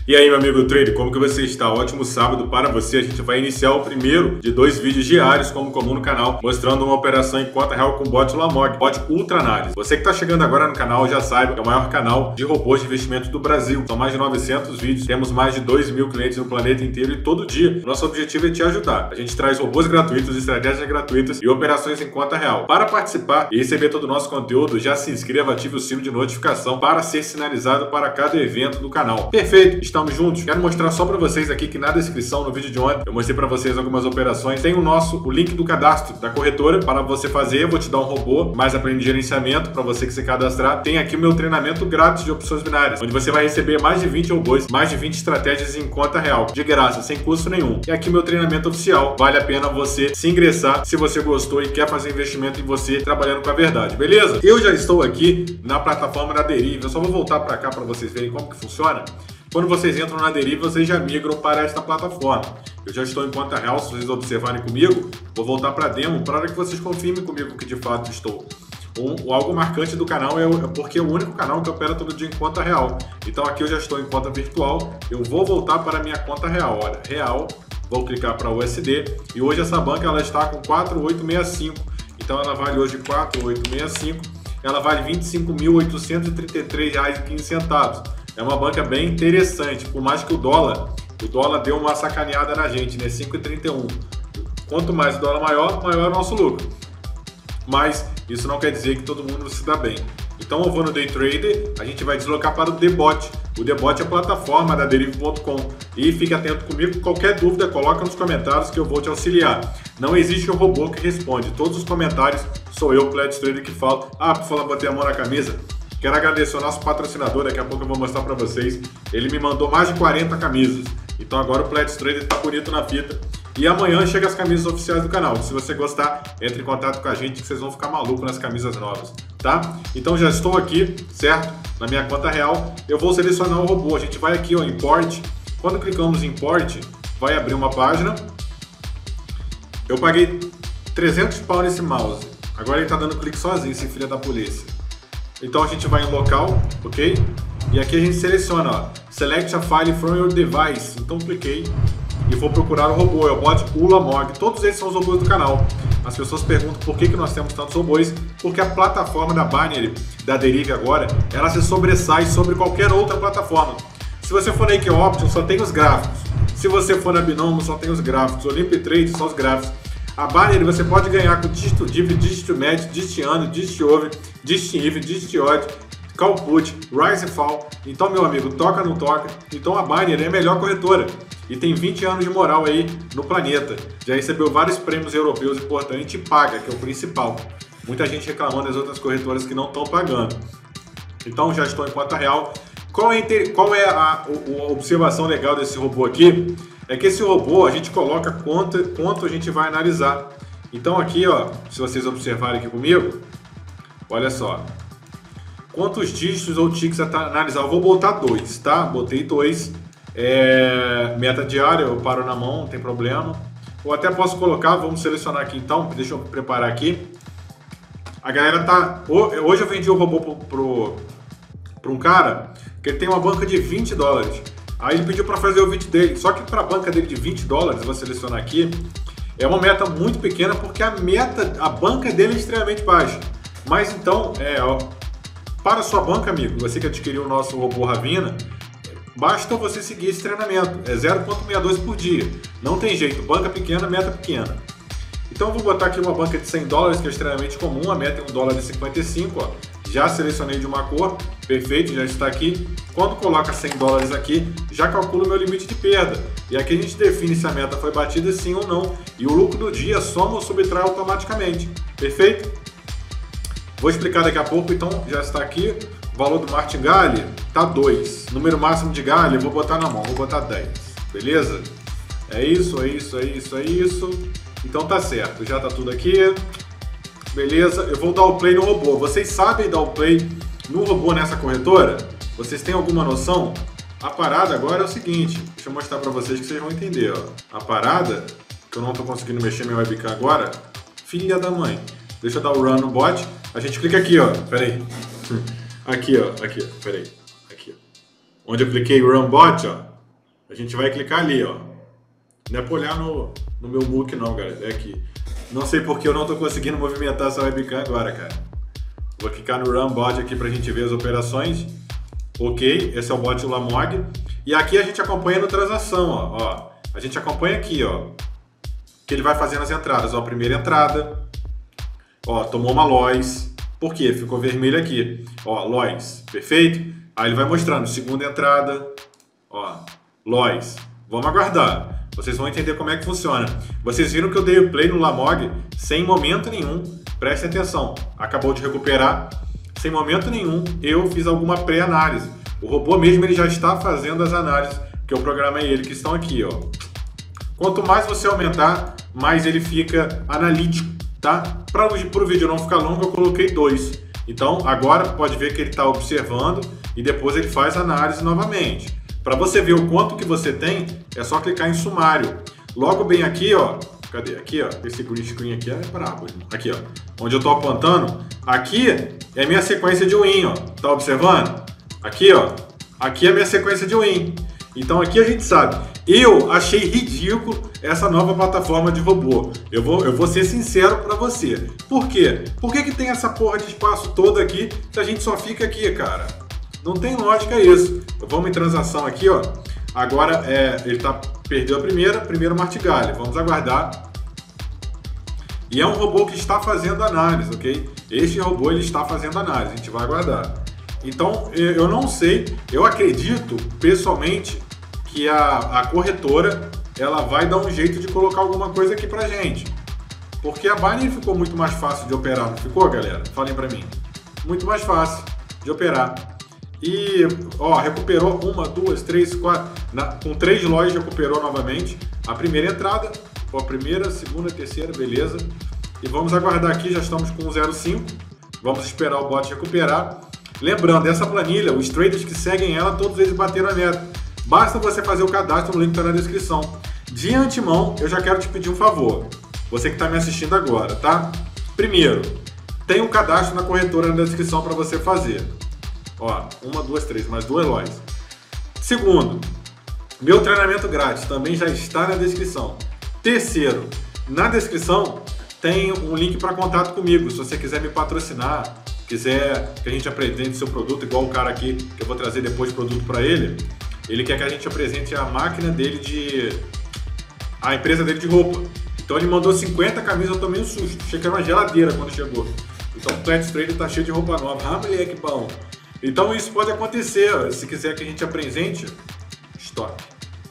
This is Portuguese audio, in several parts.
E aí, meu amigo trader, como que você está? Ótimo sábado para você. A gente vai iniciar o primeiro de 2 vídeos diários, como comum no canal, mostrando uma operação em conta real com o bot Lamog, bot Ultra Análise. Você que está chegando agora no canal já saiba que é o maior canal de robôs de investimento do Brasil. São mais de 900 vídeos, temos mais de 2.000 clientes no planeta inteiro e todo dia. Nosso objetivo é te ajudar. A gente traz robôs gratuitos, estratégias gratuitas e operações em conta real. Para participar e receber todo o nosso conteúdo, já se inscreva, ative o sino de notificação para ser sinalizado para cada evento do canal. Perfeito, estamos juntos. Quero mostrar só para vocês aqui que na descrição no vídeo de ontem eu mostrei para vocês algumas operações. Tem o link do cadastro da corretora para você fazer. Eu vou te dar um robô mais aprendizado de gerenciamento para você que se cadastrar. Tem aqui o meu treinamento grátis de opções binárias, onde você vai receber mais de 20 robôs, mais de 20 estratégias em conta real, de graça, sem custo nenhum. E aqui meu treinamento oficial. Vale a pena você se ingressar se você gostou e quer fazer investimento em você trabalhando com a verdade, beleza? Eu já estou aqui na plataforma da Derive. Eu só vou voltar para cá para vocês verem como que funciona. Quando vocês entram na Derive, vocês já migram para esta plataforma. Eu já estou em conta real, se vocês observarem comigo, vou voltar para a demo para que vocês confirmem comigo que de fato estou. Algo marcante do canal é porque é o único canal que opera todo dia em conta real. Então aqui eu já estou em conta virtual, eu vou voltar para a minha conta real. Olha, real, vou clicar para USD e hoje essa banca ela está com 4.865. Então ela vale hoje 4.865, ela vale R$ 25.833,15. É uma banca bem interessante, por mais que o dólar deu uma sacaneada na gente, né? 5,31. Quanto mais o dólar maior é o nosso lucro. Mas isso não quer dizer que todo mundo se dá bem. Então eu vou no Day Trader, a gente vai deslocar para o Debot. O Debot é a plataforma da Derive.com. E fique atento comigo, qualquer dúvida coloca nos comentários que eu vou te auxiliar. Não existe um robô que responde, todos os comentários sou eu, Pledge Trader, que falo. Por falar, botei a mão na camisa. Quero agradecer ao nosso patrocinador, daqui a pouco eu vou mostrar para vocês. Ele me mandou mais de 40 camisas. Então agora o Pledge Trader tá bonito na fita. E amanhã chega as camisas oficiais do canal. Se você gostar, entre em contato com a gente que vocês vão ficar malucos nas camisas novas, tá? Então já estou aqui, certo? Na minha conta real. Eu vou selecionar o robô. A gente vai aqui, ó, Import. Quando clicamos em Import, vai abrir uma página. Eu paguei 300 pau nesse mouse. Agora ele tá dando clique sozinho, esse filho da polícia. Então a gente vai em local, ok? E aqui a gente seleciona, ó, Select a file from your device. Então cliquei e vou procurar o robô, é o bot Lamog. Todos esses são os robôs do canal. As pessoas perguntam por que nós temos tantos robôs, porque a plataforma da Binary, da Derive agora, ela se sobressai sobre qualquer outra plataforma. Se você for na IQ Option, só tem os gráficos. Se você for na Binomo, só tem os gráficos. Olympic Trade, só os gráficos. A Binary você pode ganhar com dígito div, dígito médio, dígito ano, dígito over, dígito if, dígito odd, call put, rise e fall. Então, meu amigo, toca ou não toca? Então a Binary é a melhor corretora e tem 20 anos de moral aí no planeta. Já recebeu vários prêmios europeus importantes e paga, que é o principal. Muita gente reclamando das outras corretoras que não estão pagando. Então já estou em conta real. Qual é a observação legal desse robô aqui? É que esse robô a gente coloca quanto a gente vai analisar. Então aqui, ó, se vocês observarem aqui comigo, olha só. Quantos dígitos ou ticks a analisar? Eu vou botar 2, tá? Botei 2. Meta diária, eu paro na mão, não tem problema. Ou até posso colocar, vamos selecionar aqui então, deixa eu preparar aqui. A galera tá... Hoje eu vendi o robô para um cara que ele tem uma banca de $20. Aí ele pediu para fazer o vídeo dele, só que para a banca dele de $20, vou selecionar aqui, é uma meta muito pequena porque a banca dele é extremamente baixa. Mas então, para a sua banca, amigo, você que adquiriu o nosso robô Ravina, basta você seguir esse treinamento, é 0,62 por dia. Não tem jeito, banca pequena, meta pequena. Então eu vou botar aqui uma banca de $100, que é extremamente comum, a meta é $1,55, ó. Já selecionei de uma cor, perfeito, já está aqui. Quando coloca $100 aqui, já calculo o meu limite de perda. E aqui a gente define se a meta foi batida sim ou não. E o lucro do dia soma ou subtrai automaticamente. Perfeito? Vou explicar daqui a pouco, então já está aqui. O valor do martingale está 2. Número máximo de galho eu vou botar na mão, vou botar 10. Beleza? É isso, é isso, é isso, é isso. Então tá certo, já tá tudo aqui. Beleza, eu vou dar o play no robô. Vocês sabem dar o play no robô nessa corretora? Vocês têm alguma noção? A parada agora é o seguinte, deixa eu mostrar pra vocês que vocês vão entender, ó. A parada, que eu não tô conseguindo mexer minha webcam agora, filha da mãe. Deixa eu dar o run no bot. A gente clica aqui, ó, pera aí. Aqui, ó, pera aí. Aqui, ó. Onde eu cliquei run bot, ó, A gente vai clicar ali, ó. Não é para olhar no meu book não, galera. É aqui. Não sei porque eu não estou conseguindo movimentar essa webcam agora, cara. Vou clicar no Run Bot aqui para a gente ver as operações. Ok, esse é o bot do Lamog. E aqui a gente acompanha no transação, ó. A gente acompanha aqui, ó. Que ele vai fazendo as entradas. Ó, primeira entrada. Ó, tomou uma Lois. Por quê? Ficou vermelho aqui. Ó, Lois. Perfeito? Aí ele vai mostrando. Segunda entrada. Ó, Lois. Vamos aguardar. Vocês vão entender como é que funciona. Vocês viram que eu dei o play no Lamog sem momento nenhum. Prestem atenção. Acabou de recuperar. Sem momento nenhum, eu fiz alguma pré-análise. O robô mesmo ele já está fazendo as análises que eu programei ele, que estão aqui, ó. Quanto mais você aumentar, mais ele fica analítico, tá? Para o vídeo não ficar longo, eu coloquei 2. Então, agora pode ver que ele está observando e depois ele faz análise novamente. Para você ver o quanto que você tem, é só clicar em sumário. Logo bem aqui, ó. Cadê? Aqui, ó. Esse green screen aqui é brabo. Aqui, ó. Onde eu tô apontando. Aqui é a minha sequência de win, ó. Tá observando? Aqui, ó. Aqui é a minha sequência de win. Então aqui a gente sabe. Eu achei ridículo essa nova plataforma de robô. Eu vou ser sincero pra você. Por quê? Por que tem essa porra de espaço todo aqui se a gente só fica aqui, cara? Não tem lógica isso. Vamos em transação aqui, ó. Agora ele perdeu a primeiro martigalho. Vamos aguardar. E é um robô que está fazendo análise, ok? Este robô ele está fazendo análise. A gente vai aguardar. Então, eu não sei. Eu acredito, pessoalmente, que a corretora ela vai dar um jeito de colocar alguma coisa aqui pra gente. Porque a Binance ficou muito mais fácil de operar, não ficou, galera? Falem pra mim. Muito mais fácil de operar. E, ó, recuperou 1, 2, 3, 4, com 3 lojas recuperou novamente a primeira entrada, ó, a primeira, segunda, terceira, beleza. E vamos aguardar aqui, já estamos com 0,5, vamos esperar o bot recuperar. Lembrando, essa planilha, os traders que seguem ela, todos eles bateram a meta. Basta você fazer o cadastro no link que está na descrição. De antemão, eu já quero te pedir um favor, você que está me assistindo agora, tá? Primeiro, tem um cadastro na corretora na descrição para você fazer. Ó, 1, 2, 3, mais 2 lojas. Segundo, meu treinamento grátis também já está na descrição. Terceiro, na descrição tem um link para contato comigo. Se você quiser me patrocinar, quiser que a gente apresente seu produto, igual o cara aqui, que eu vou trazer depois produto para ele, ele quer que a gente apresente a máquina dele a empresa dele de roupa. Então ele mandou 50 camisas, eu tomei um susto. Achei que era uma geladeira quando chegou. Então o Plant Trader tá cheio de roupa nova. Ah, moleque, bom. Então isso pode acontecer, se quiser que a gente apresente, stop.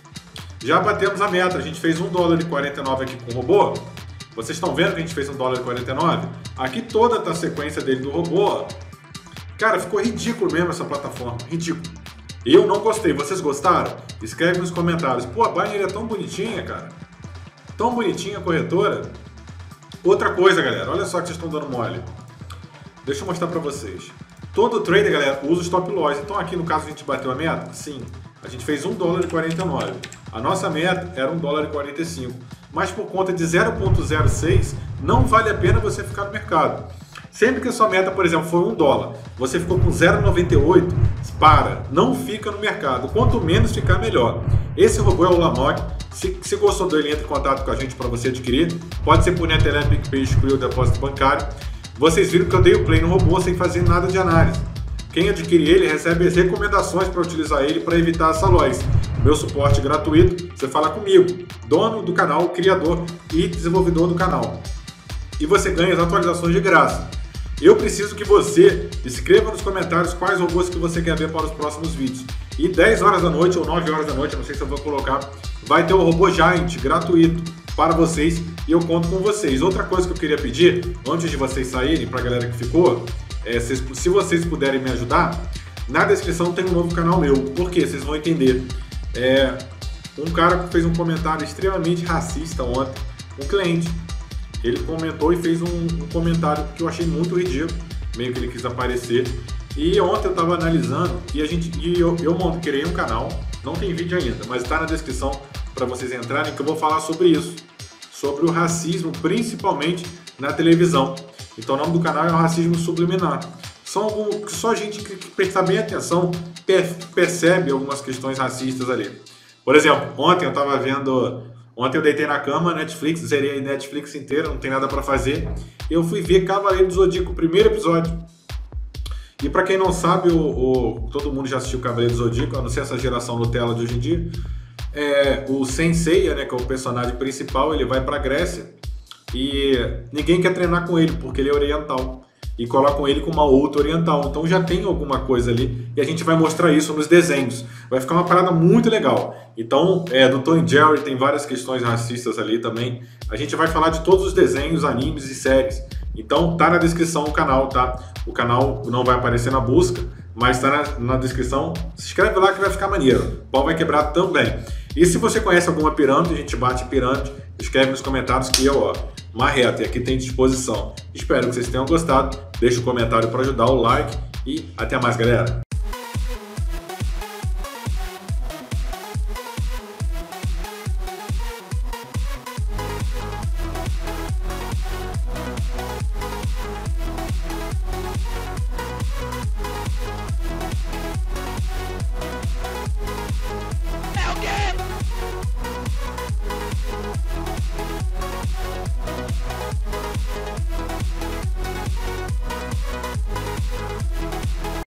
Já batemos a meta, a gente fez $1,49 aqui com o robô. Vocês estão vendo que a gente fez $1,49? Aqui toda a sequência dele do robô. Cara, ficou ridículo mesmo essa plataforma, ridículo. Eu não gostei, vocês gostaram? Escreve nos comentários. Pô, a Binance é tão bonitinha, cara. Tão bonitinha a corretora. Outra coisa, galera, olha só que vocês estão dando mole. Deixa eu mostrar pra vocês. Todo trader, galera, usa o stop loss. Então aqui no caso a gente bateu a meta? Sim. A gente fez $1,49. A nossa meta era $1,45. Mas por conta de 0,06, não vale a pena você ficar no mercado. Sempre que a sua meta, por exemplo, foi $1, você ficou com 0,98, não fica no mercado. Quanto menos ficar, melhor. Esse robô é o Lamog. Se gostou dele, entre em contato com a gente para você adquirir. Pode ser por Netelep, PicPay, excluir o depósito bancário. Vocês viram que eu dei o play no robô sem fazer nada de análise. Quem adquire ele recebe as recomendações para utilizar ele para evitar essa loss. Meu suporte gratuito, você fala comigo, dono do canal, criador e desenvolvedor do canal. E você ganha as atualizações de graça. Eu preciso que você escreva nos comentários quais robôs que você quer ver para os próximos vídeos. E 10 horas da noite ou 9 horas da noite, não sei se eu vou colocar, vai ter o robô Giant gratuito para vocês e eu conto com vocês. Outra coisa que eu queria pedir, antes de vocês saírem, para a galera que ficou, se vocês puderem me ajudar, na descrição tem um novo canal meu. Por quê? Vocês vão entender. Um cara fez um comentário extremamente racista ontem, um cliente. Ele comentou e fez um comentário que eu achei muito ridículo, meio que ele quis aparecer. E ontem eu estava analisando e eu criei um canal, não tem vídeo ainda, mas está na descrição para vocês entrarem, que eu vou falar sobre isso, sobre o racismo, principalmente na televisão. Então o nome do canal é o Racismo Subliminar. Só gente que presta bem atenção percebe algumas questões racistas ali. Por exemplo, ontem eu tava vendo. Ontem eu deitei na cama, Netflix, zerei a Netflix inteira, não tem nada pra fazer. Eu fui ver Cavaleiro do Zodíaco, o primeiro episódio. E pra quem não sabe, todo mundo já assistiu Cavaleiro do Zodíaco, a não ser essa geração Nutella de hoje em dia. O Sensei, né, que é o personagem principal, ele vai pra Grécia e ninguém quer treinar com ele, porque ele é oriental. E colocam ele com uma outra oriental. Então já tem alguma coisa ali e a gente vai mostrar isso nos desenhos. Vai ficar uma parada muito legal. Então, do Tom e Jerry tem várias questões racistas ali também. A gente vai falar de todos os desenhos, animes e séries. Então tá na descrição o canal, tá? O canal não vai aparecer na busca, mas tá na descrição. Se inscreve lá que vai ficar maneiro. O pau vai quebrar também. E se você conhece alguma pirâmide, a gente bate pirâmide, escreve nos comentários que eu, marreto, e aqui tem disposição. Espero que vocês tenham gostado. Deixa um comentário para ajudar, o like e até mais, galera.